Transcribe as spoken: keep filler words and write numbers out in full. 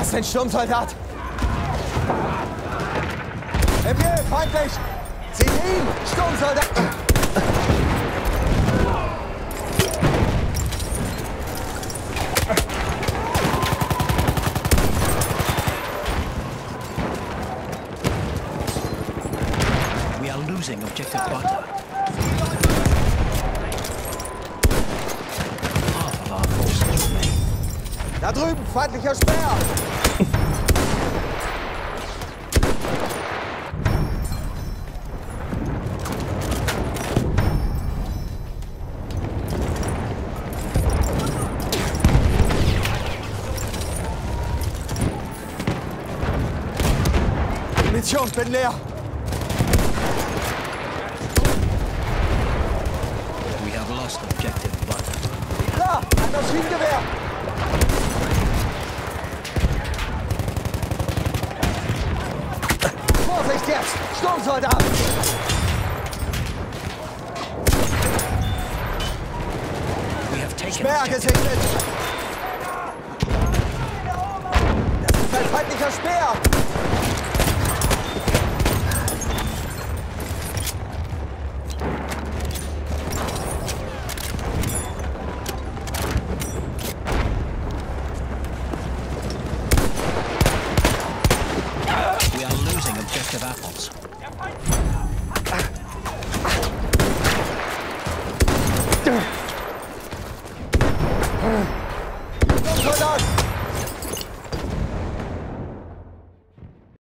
Das ist ein Sturmsoldat. M G, feindlich! Seht ihn! Sturmsoldat! We are losing objective butter. Half of our forces remain. Da drüben, feindlicher Speer! Munition, bin leer! We have lost objective butter. Da, ein Maschinengewehr! Vorsicht jetzt! Sturmsoldat! We have taken Speer objective. gesegnet! Das ist ein feindlicher Speer! We are losing objective apples. Ugh.